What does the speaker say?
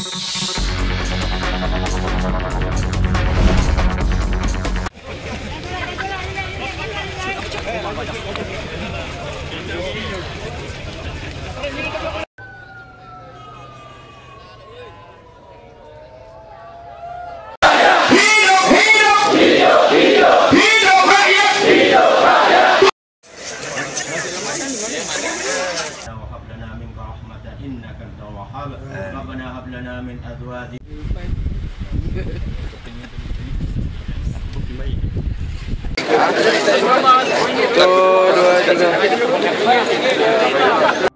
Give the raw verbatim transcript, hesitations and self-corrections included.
وهب لنا منك رحمة إنك أنت الوهاب ربنا هب لنا من أزواجنا Satu, dua, tiga.